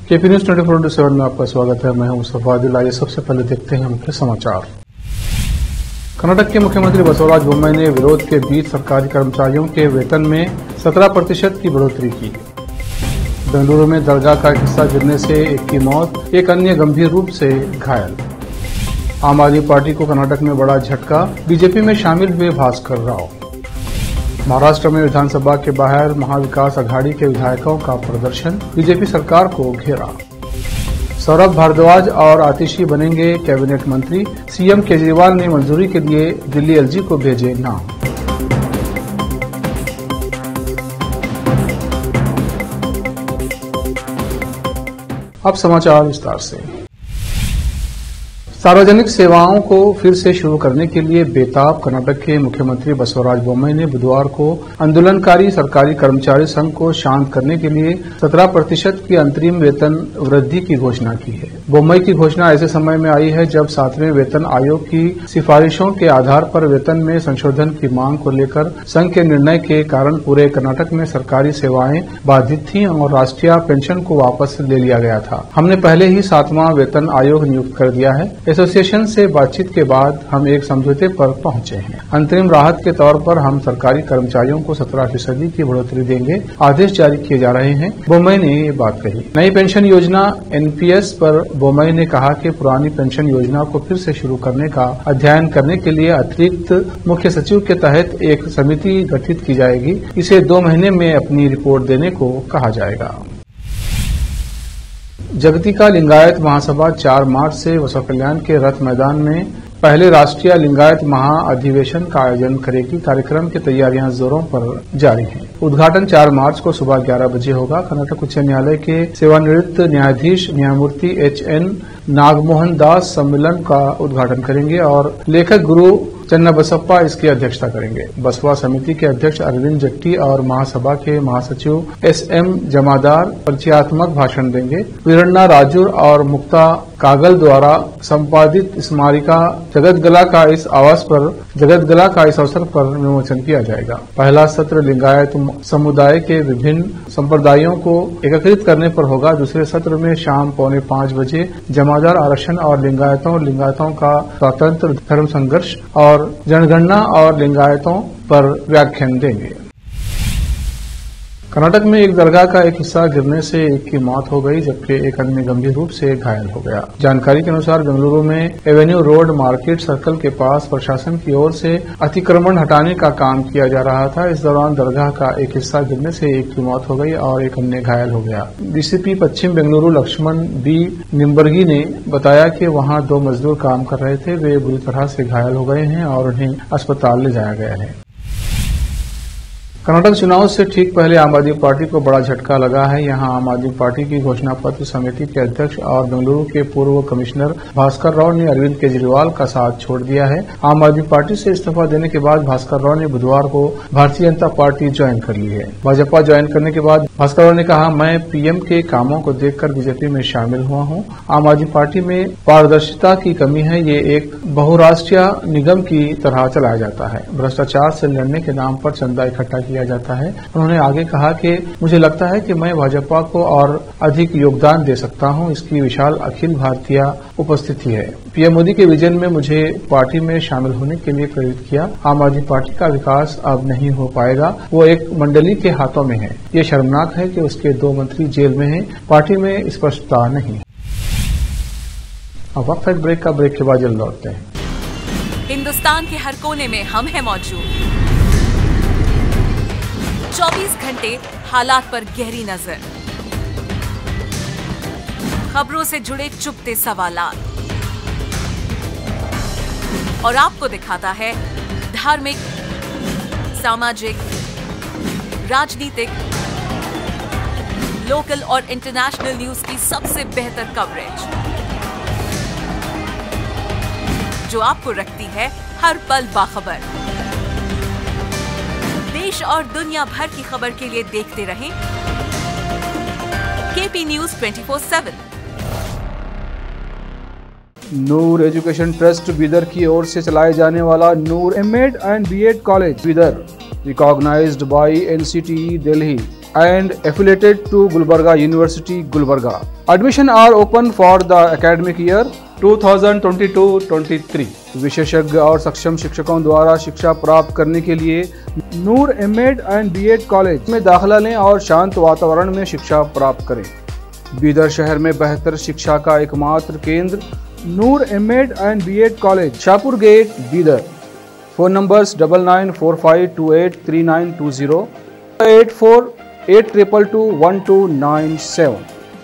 KP news 24/7 में आपका स्वागत है। मैं हूं मुस्तफा आदिल। आइए सबसे पहले देखते हैं मुख्य समाचार। कर्नाटक के मुख्यमंत्री बसवराज बोम्मई ने विरोध के बीच सरकारी कर्मचारियों के वेतन में 17% की बढ़ोतरी की। बेंगलुरु में दरगाह का हिस्सा गिरने से एक की मौत, एक अन्य गंभीर रूप से घायल। आम आदमी पार्टी को कर्नाटक में बड़ा झटका, बीजेपी में शामिल हुए भास्कर राव। महाराष्ट्र में विधानसभा के बाहर महाविकास अघाड़ी के विधायकों का प्रदर्शन, बीजेपी सरकार को घेरा। सौरभ भारद्वाज और आतिशी बनेंगे कैबिनेट मंत्री, सीएम केजरीवाल ने मंजूरी के लिए दिल्ली एलजी को भेजे नाम। अब समाचार विस्तार से। सार्वजनिक सेवाओं को फिर से शुरू करने के लिए बेताब कर्नाटक के मुख्यमंत्री बसवराज बोम्मई ने बुधवार को आंदोलनकारी सरकारी कर्मचारी संघ को शांत करने के लिए 17% की अंतरिम वेतन वृद्धि की घोषणा की है। बोम्मई की घोषणा ऐसे समय में आई है जब 7वें वेतन आयोग की सिफारिशों के आधार पर वेतन में संशोधन की मांग को लेकर संघ के निर्णय के कारण पूरे कर्नाटक में सरकारी सेवाएं बाधित थीं और राष्ट्रीय पेंशन को वापस ले लिया गया था। हमने पहले ही 7वां वेतन आयोग नियुक्त कर दिया है। एसोसिएशन से बातचीत के बाद हम एक समझौते पर पहुंचे हैं। अंतरिम राहत के तौर पर हम सरकारी कर्मचारियों को 17% की बढ़ोतरी देंगे। आदेश जारी किए जा रहे हैं, बोम्मई ने ये बात कही। नई पेंशन योजना एनपीएस पर बोम्मई ने कहा कि पुरानी पेंशन योजना को फिर से शुरू करने का अध्ययन करने के लिए अतिरिक्त मुख्य सचिव के तहत एक समिति गठित की जाएगी। इसे 2 महीने में अपनी रिपोर्ट देने को कहा जाएगा। जगतिका लिंगायत महासभा 4 मार्च से बसव कल्याण के रथ मैदान में पहले राष्ट्रीय लिंगायत महाअधिवेशन का आयोजन करेगी। कार्यक्रम की तैयारियां जोरों पर जारी हैं। उद्घाटन 4 मार्च को सुबह 11 बजे होगा। कर्नाटक उच्च न्यायालय के सेवानिवृत्त न्यायाधीश न्यायमूर्ति HN नागमोहन दास सम्मेलन का उद्घाटन करेंगे और लेखक गुरु चन्नाबसप्पा इसकी अध्यक्षता करेंगे। बसपा समिति के अध्यक्ष अरविंद जट्टी और महासभा के महासचिव SM जमादार परिचयात्मक भाषण देंगे। वीरण्णा राजूर और मुक्ता कागल द्वारा संपादित स्मारिका जगतगला का इस अवसर पर विमोचन किया जाएगा। पहला सत्र लिंगायत समुदाय के विभिन्न संप्रदायों को एकत्रित करने पर होगा। दूसरे सत्र में शाम 4:45 बजे जमादार आरक्षण और लिंगायतों का स्वतंत्र धर्म संघर्ष और जनगणना और लिंगायतों पर व्याख्यान देंगे। कर्नाटक में एक दरगाह का एक हिस्सा गिरने से एक की मौत हो गई, जबकि एक अन्य गंभीर रूप से घायल हो गया। जानकारी के अनुसार बेंगलुरु में एवेन्यू रोड मार्केट सर्कल के पास प्रशासन की ओर से अतिक्रमण हटाने का काम किया जा रहा था। इस दौरान दरगाह का एक हिस्सा गिरने से एक की मौत हो गई और एक अन्य घायल हो गया। डीसीपी पश्चिम बेंगलुरु लक्ष्मण B निम्बर्गी ने बताया कि वहां 2 मजदूर काम कर रहे थे। वे बुरी तरह से घायल हो गए हैं और उन्हें अस्पताल ले जाया गया है। कर्नाटक चुनाव से ठीक पहले आम आदमी पार्टी को बड़ा झटका लगा है। यहां आम आदमी पार्टी की घोषणा पत्र समिति के अध्यक्ष और बेंगलुरु के पूर्व कमिश्नर भास्कर राव ने अरविंद केजरीवाल का साथ छोड़ दिया है। आम आदमी पार्टी से इस्तीफा देने के बाद भास्कर राव ने बुधवार को भारतीय जनता पार्टी ज्वाइन कर ली है। भाजपा ज्वाइन करने के बाद भास्कर राव ने कहा, मैं पीएम के कामों को देखकर बीजेपी में शामिल हुआ हूं। आम आदमी पार्टी में पारदर्शिता की कमी है। ये एक बहुराष्ट्रीय निगम की तरह चलाया जाता है। भ्रष्टाचार से लड़ने के नाम पर चंदा इकट्ठा किया जाता है। उन्होंने आगे कहा कि मुझे लगता है कि मैं भाजपा को और अधिक योगदान दे सकता हूं। इसकी विशाल अखिल भारतीय उपस्थिति है। पीएम मोदी के विजन में मुझे पार्टी में शामिल होने के लिए प्रेरित किया। आम आदमी पार्टी का विकास अब नहीं हो पाएगा। वो एक मंडली के हाथों में है। ये शर्मनाक है कि उसके 2 मंत्री जेल में हैं। पार्टी में स्पष्टता नहीं। अब वक्त है ब्रेक का। ब्रेक के बाद जल्द लौटते हैं। हिंदुस्तान के हर कोने में हम हैं मौजूद। 24 घंटे हालात पर गहरी नजर, खबरों से जुड़े चुपते सवालात और आपको दिखाता है धार्मिक, सामाजिक, राजनीतिक, लोकल और इंटरनेशनल न्यूज की सबसे बेहतर कवरेज, जो आपको रखती है हर पल बाखबर। देश और दुनिया भर की खबर के लिए देखते रहें KP news 24/7। Noor education trust Bidar की ओर से चलाए जाने वाला Noor M.Ed and B.Ed college Bidar, recognised by NCTE Delhi, and affiliated to Gulbarga University, Gulbarga. Admission are open for the academic year 2022-23. विशेषज्ञ और सक्षम शिक्षकों द्वारा शिक्षा प्राप्त करने के लिए Noor MEd and BEd college में दाखिला लें और शांत वातावरण में शिक्षा प्राप्त करें। बीदर शहर में बेहतर शिक्षा का एकमात्र केंद्र Noor MEd and BEd college, Shahpur gate, Bidar. Phone numbers 9945283920, 8482221297।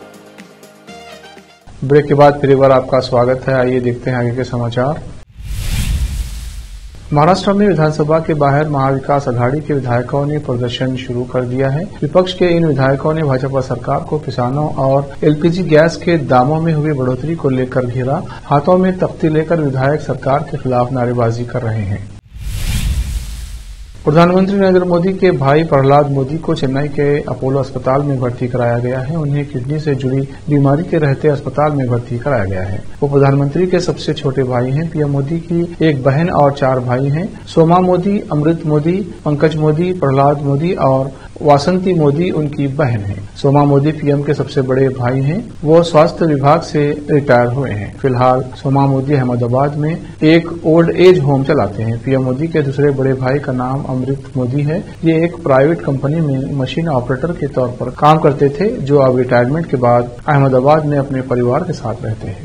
Break के बाद फिर एक बार आपका स्वागत है। आइए देखते हैं आगे के समाचार। महाराष्ट्र में विधानसभा के बाहर महाविकास अघाड़ी के विधायकों ने प्रदर्शन शुरू कर दिया है। विपक्ष के इन विधायकों ने भाजपा सरकार को किसानों और एलपीजी गैस के दामों में हुई बढ़ोतरी को लेकर घेरा। हाथों में तख्ती लेकर विधायक सरकार के खिलाफ नारेबाजी कर रहे हैं। प्रधानमंत्री नरेंद्र मोदी के भाई प्रहलाद मोदी को चेन्नई के अपोलो अस्पताल में भर्ती कराया गया है। उन्हें किडनी से जुड़ी बीमारी के रहते अस्पताल में भर्ती कराया गया है। वो प्रधानमंत्री के सबसे छोटे भाई हैं। पीएम मोदी की एक बहन और 4 भाई हैं। सोमा मोदी, अमृत मोदी, पंकज मोदी, प्रहलाद मोदी और वासंती मोदी उनकी बहन है। सोमा मोदी पीएम के सबसे बड़े भाई हैं। वो स्वास्थ्य विभाग से रिटायर हुए हैं। फिलहाल सोमा मोदी अहमदाबाद में एक ओल्ड एज होम चलाते हैं। पीएम मोदी के दूसरे बड़े भाई का नाम अमृत मोदी है। ये एक प्राइवेट कंपनी में मशीन ऑपरेटर के तौर पर काम करते थे, जो अब रिटायरमेंट के बाद अहमदाबाद में अपने परिवार के साथ रहते हैं।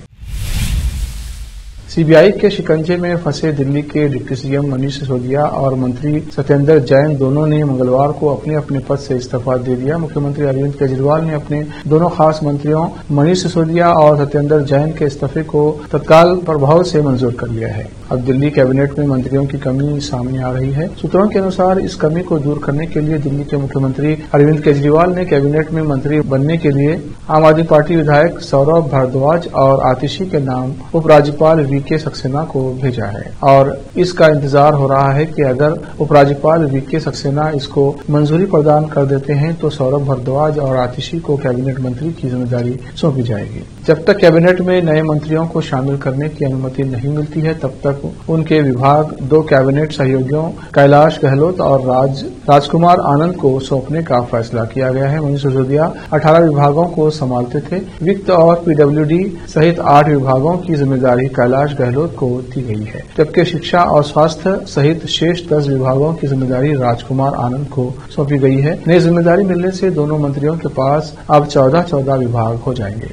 सीबीआई के शिकंजे में फंसे दिल्ली के डिप्टी सीएम मनीष सिसोदिया और मंत्री सत्येंद्र जैन दोनों ने मंगलवार को अपने अपने पद से इस्तीफा दे दिया। मुख्यमंत्री अरविंद केजरीवाल ने अपने दोनों खास मंत्रियों मनीष सिसोदिया और सत्येंद्र जैन के इस्तीफे को तत्काल प्रभाव से मंजूर कर लिया है। अब दिल्ली कैबिनेट में मंत्रियों की कमी सामने आ रही है। सूत्रों के अनुसार इस कमी को दूर करने के लिए दिल्ली के मुख्यमंत्री अरविंद केजरीवाल ने कैबिनेट में मंत्री बनने के लिए आम आदमी पार्टी विधायक सौरभ भारद्वाज और आतिशी के नाम उपराज्यपाल वीके सक्सेना को भेजा है और इसका इंतजार हो रहा है कि अगर उपराज्यपाल वीके सक्सेना इसको मंजूरी प्रदान कर देते हैं तो सौरभ भारद्वाज और आतिशी को कैबिनेट मंत्री की जिम्मेदारी सौंपी जाएगी। जब तक कैबिनेट में नए मंत्रियों को शामिल करने की अनुमति नहीं मिलती है तब तक उनके विभाग 2 कैबिनेट सहयोगियों कैलाश गहलोत और राजकुमार आनंद को सौंपने का फैसला किया गया है। मनीष सिसोदिया 18 विभागों को संभालते थे। वित्त और पीडब्ल्यूडी सहित 8 विभागों की जिम्मेदारी कैलाश गहलोत को दी गई है, जबकि शिक्षा और स्वास्थ्य सहित शेष 10 विभागों की जिम्मेदारी राजकुमार आनंद को सौंपी गई है। नई जिम्मेदारी मिलने से दोनों मंत्रियों के पास अब 14 विभाग हो जाएंगे।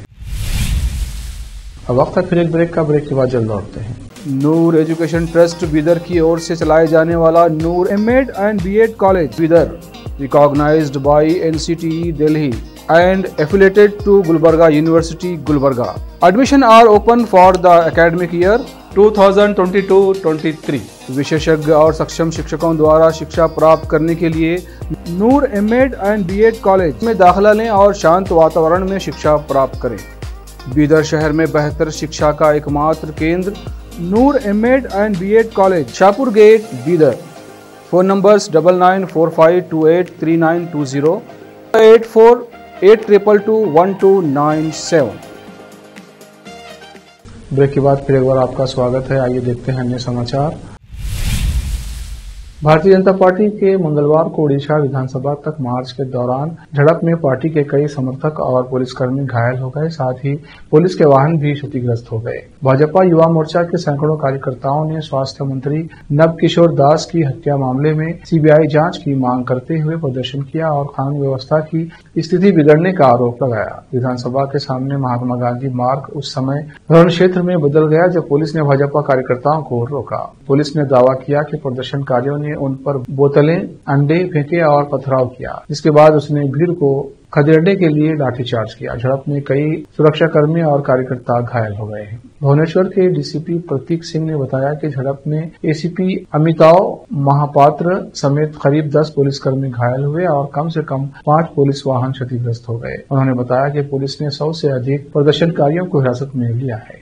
अब वक्त है फिर एक ब्रेक का। ब्रेक के बाद जल्द लौटते हैं। नूर एजुकेशन ट्रस्ट बीदर की ओर से चलाए जाने वाला Noor MEd and BEd college Bidar, recognised by NCTE Delhi and affiliated to Gulbarga University, Gulbarga. Admission are open for the academic year 2022-23. विशेषज्ञ और सक्षम शिक्षकों द्वारा शिक्षा प्राप्त करने के लिए Noor MEd and BEd college में दाखिला लें और शांत वातावरण में शिक्षा प्राप्त करें। बीदर शहर में बेहतर शिक्षा का एकमात्र केंद्र Noor MEd and BEd college, Shahpur gate, Bidar. Phone numbers 9945283920, 8482221297। Break के बाद फिर एक बार आपका स्वागत है। आइए देखते हैं अन्य समाचार। भारतीय जनता पार्टी के मंगलवार को ओडिशा विधानसभा तक मार्च के दौरान झड़प में पार्टी के कई समर्थक और पुलिसकर्मी घायल हो गए। साथ ही पुलिस के वाहन भी क्षतिग्रस्त हो गए। भाजपा युवा मोर्चा के सैकड़ों कार्यकर्ताओं ने स्वास्थ्य मंत्री नव किशोर दास की हत्या मामले में सीबीआई जांच की मांग करते हुए प्रदर्शन किया और कानून व्यवस्था की स्थिति बिगड़ने का आरोप लगाया। विधानसभा के सामने महात्मा गांधी मार्ग उस समय रण क्षेत्र में बदल गया जब पुलिस ने भाजपा कार्यकर्ताओं को रोका। पुलिस ने दावा किया कि प्रदर्शनकारियों ने उन पर बोतलें, अंडे फेंके और पथराव किया, जिसके बाद उसने भीड़ को खदेड़ने के लिए लाठीचार्ज किया। झड़प में कई सुरक्षाकर्मी और कार्यकर्ता घायल हो गए हैं। भुवनेश्वर के डीसीपी प्रतीक सिंह ने बताया कि झड़प में एसीपी अमिताभ महापात्र समेत करीब 10 पुलिसकर्मी घायल हुए और कम से कम 5 पुलिस वाहन क्षतिग्रस्त हो गए। उन्होंने बताया कि पुलिस ने 100 से अधिक प्रदर्शनकारियों को हिरासत में लिया है।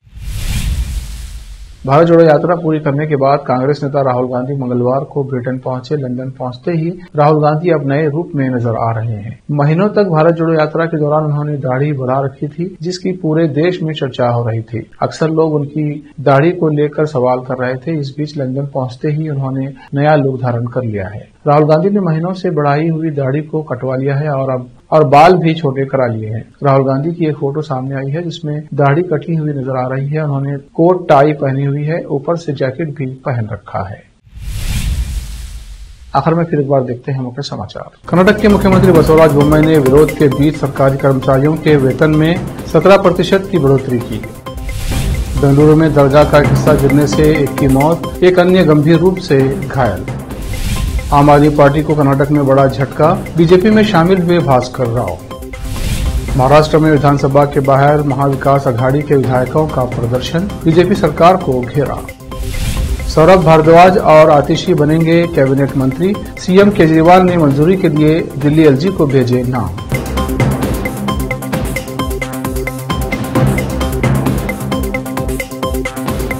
भारत जोड़ो यात्रा पूरी करने के बाद कांग्रेस नेता राहुल गांधी मंगलवार को ब्रिटेन पहुंचे। लंदन पहुंचते ही राहुल गांधी अब नए रूप में नजर आ रहे हैं। महीनों तक भारत जोड़ो यात्रा के दौरान उन्होंने दाढ़ी बढ़ा रखी थी, जिसकी पूरे देश में चर्चा हो रही थी। अक्सर लोग उनकी दाढ़ी को लेकर सवाल कर रहे थे। इस बीच लंदन पहुंचते ही उन्होंने नया लुक धारण कर लिया है। राहुल गांधी ने महीनों से बढ़ाई हुई दाढ़ी को कटवा लिया है और बाल भी छोटे करा लिए हैं। राहुल गांधी की एक फोटो सामने आई है जिसमें दाढ़ी कटी हुई नजर आ रही है। उन्होंने कोट टाई पहनी हुई है, ऊपर से जैकेट भी पहन रखा है। आखिर में फिर एक बार देखते हैं मुख्य समाचार। कर्नाटक के मुख्यमंत्री बसवराज बोम्मई ने विरोध के बीच सरकारी कर्मचारियों के वेतन में 17% की बढ़ोतरी की। बेंगलुरु में दरगाह का एक हिस्सा गिरने से एक की मौत, एक अन्य गंभीर रूप से घायल। आम आदमी पार्टी को कर्नाटक में बड़ा झटका, बीजेपी में शामिल हुए भास्कर राव। महाराष्ट्र में विधानसभा के बाहर महाविकास अघाड़ी के विधायकों का प्रदर्शन, बीजेपी सरकार को घेरा। सौरभ भारद्वाज और आतिशी बनेंगे कैबिनेट मंत्री, सीएम केजरीवाल ने मंजूरी के लिए दिल्ली एलजी को भेजे नाम।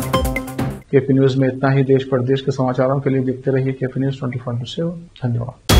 केपी न्यूज में इतना ही। देश प्रदेश के समाचारों के लिए देखते रहिए केपी न्यूज 24/7। धन्यवाद।